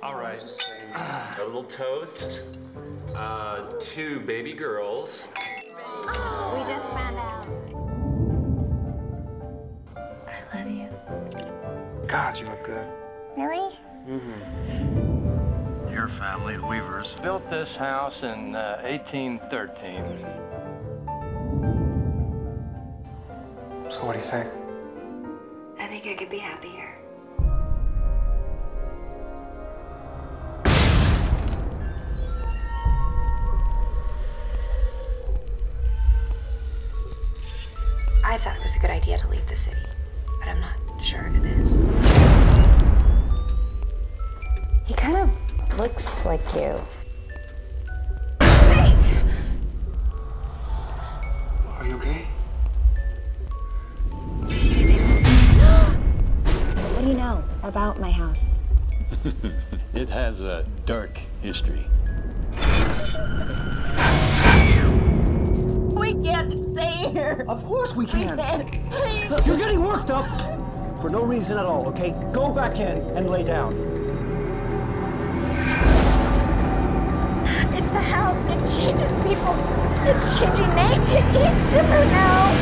All right. A little toast. 2 baby girls. We just found out. I love you. God, you look good. Really? Your family, the Weavers, built this house in 1813. So what do you think? I think I could be happy here. I thought it was a good idea to leave the city, but I'm not sure it is. He kind of looks like you. Wait! Are you okay? What do you know about my house? It has a dark history. We can't stay here. Of course we can. Please. Look, you're getting worked up for no reason at all, okay? Go back in and lay down. It's the house. It changes people. It's changing me. It's different now.